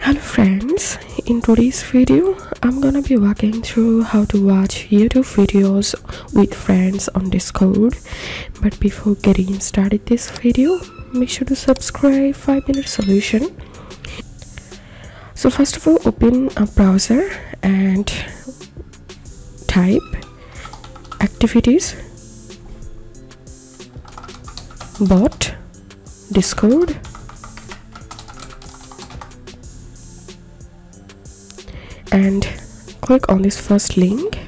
Hello friends, in today's video I'm gonna be walking through how to watch YouTube videos with friends on Discord. But before getting started this video, make sure to subscribe 5-Minute Solution. So first of all, open a browser and type activities bot Discord, and click on this first link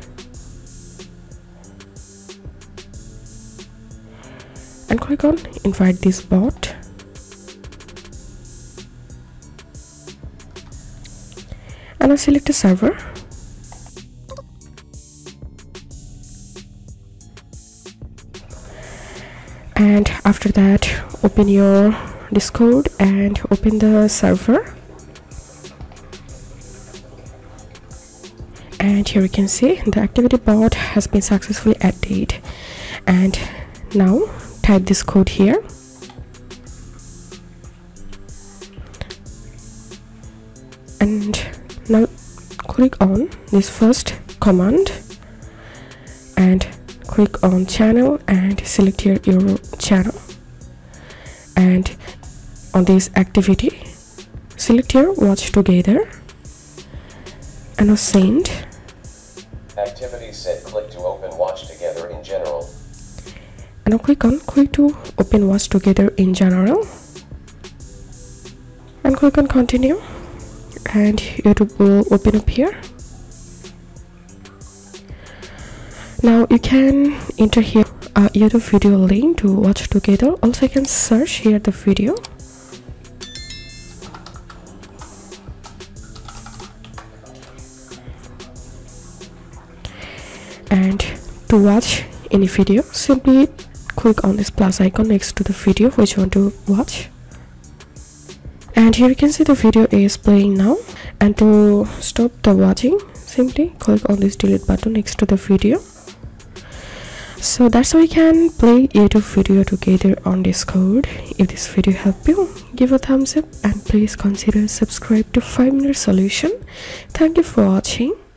and click on invite this bot, and now select a server and after that open your Discord and open the server. And here you can see the activity bot has been successfully added. And now type this code here and now click on this first command and click on channel and select here your channel, and on this activity select here watch together and now send. Activity said click to open watch together in general. And now click to open watch together in general and click on continue, and YouTube will open up here. Now you can enter here a YouTube video link to watch together. Also you can search here the video. And to watch any video, simply click on this plus icon next to the video which you want to watch, and here you can see the video is playing now. And to stop the watching, simply click on this delete button next to the video. So that's how you can play YouTube video together on Discord. If this video helped you, give a thumbs up and please consider subscribe to 5-Minute Solution. Thank you for watching.